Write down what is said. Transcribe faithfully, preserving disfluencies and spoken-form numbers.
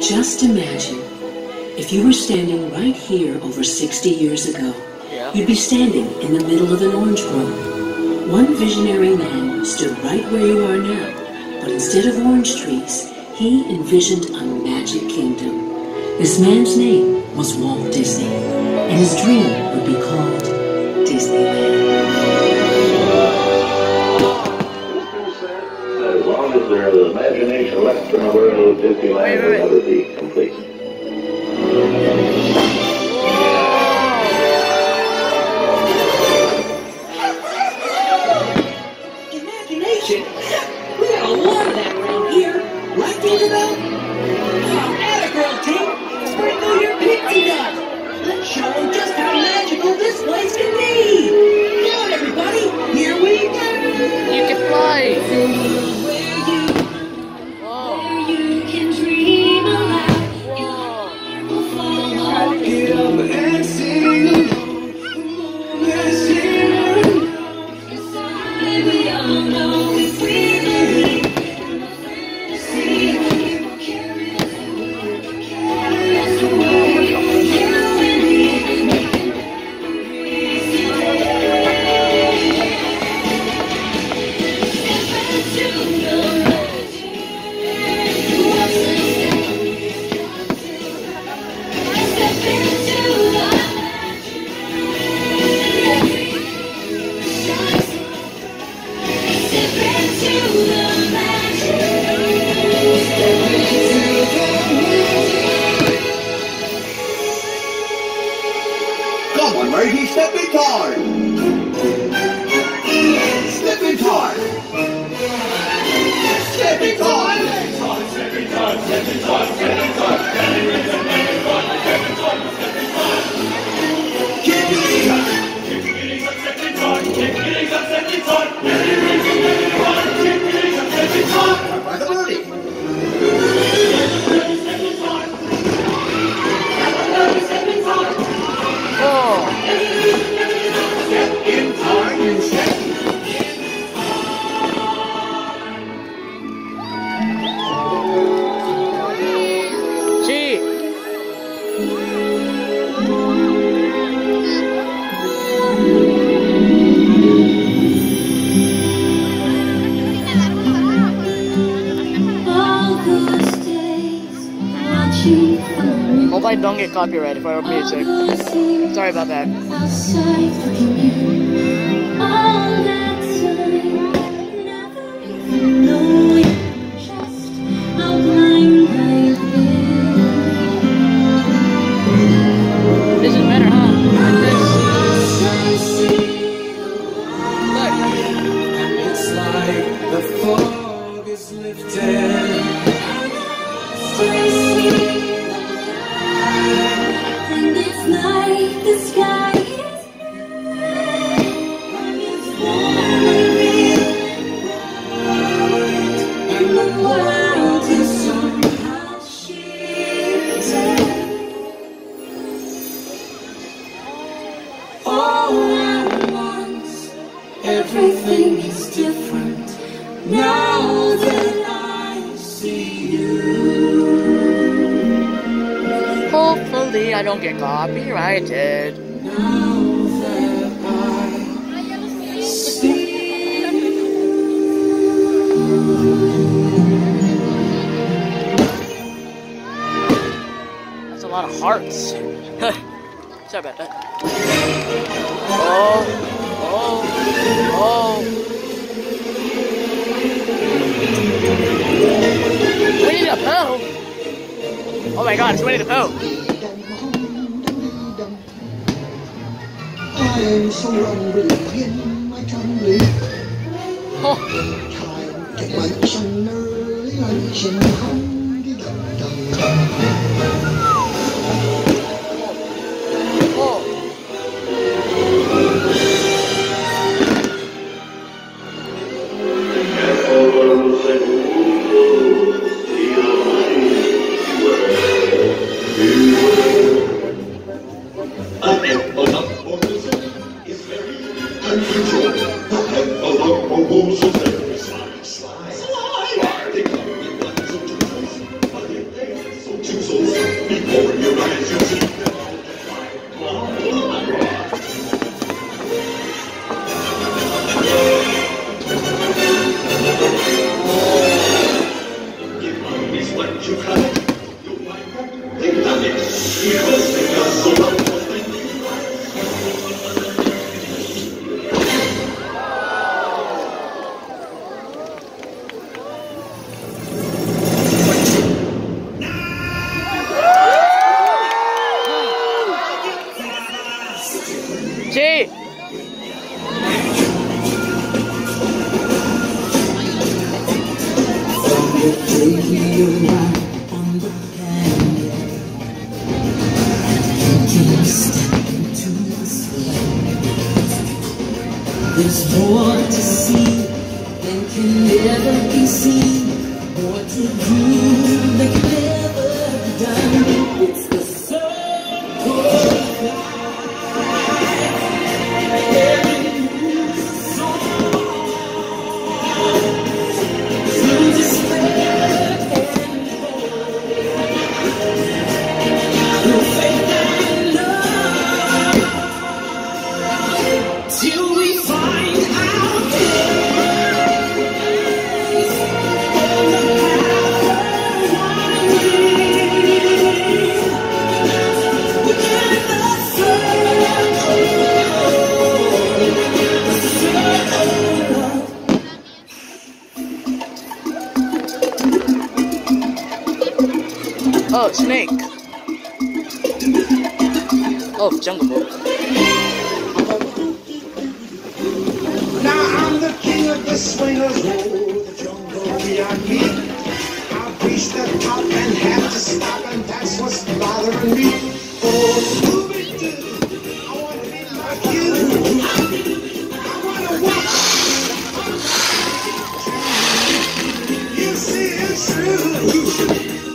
Just imagine, if you were standing right here over sixty years ago, yeah. you'd be standing in the middle of an orange grove. One visionary man stood right where you are now, but instead of orange trees, he envisioned a magic kingdom. This man's name was Walt Disney, and his dream would be called Disneyland. As long as there is imagination left in the world, Disneyland will never be complete. Imagination? We got a lot of that around here. Right, Tinkerbell? Oh, atta girl, Tink. Sprinkle your pixie dust. Let's show them just how magical this place can be. Come on, everybody. Here we go. You can fly. Where you, where you can dream aloud. Your heart will follow. Get up and sing. Let's sing. We all know if we believe in the fantasy, it will carry us away, carry us away. You and me, making memories today. Step into the magic. What's the step? Step into the magic. Step into the magic. Come on, Marty, step in hard. Step in hard. Step in hard. Step in hard, step in hard, step in hard. Keep getting up. Keep getting up, step in hard. Keep getting up, step in hard. Keep getting up, step in hard. By the birdie. Oh. Step in hard, you step. Gee. All those days watching from Hope I don't get copyrighted for our music. Sorry about that. outside looking in. All that time, never even knowing just how blind I've been. This is better, huh? Like this. I see Look. It's like the fog is lifted. I see the light, and it's like the sky is blue, and it's warm and real, and the world is somehow shifted. All at once, everything is different now that I see you. Hopefully I don't get copyrighted. Now that I see That's a lot of hearts. Sorry about that. Oh, oh, oh. Winnie the Pooh! Oh my god, it's Winnie the Pooh! I'm so hungry in my tumbly. Oh. Time to get my sun early lunch and hungry dum dum dum. Slide, slide, slide. take me a ride on the pan. Can you step into the sun? There's more to see than can never be seen, more to do than can never be done. It's the circle of life. Oh, snake. Oh, Jungle Book. Now I'm the king of the swingers, oh, the jungle beyond me. I've reached the top and have to stop, and that's what's bothering me. Oh, Scooby-Doo, I wanna be like you. I wanna watch. You see it's true.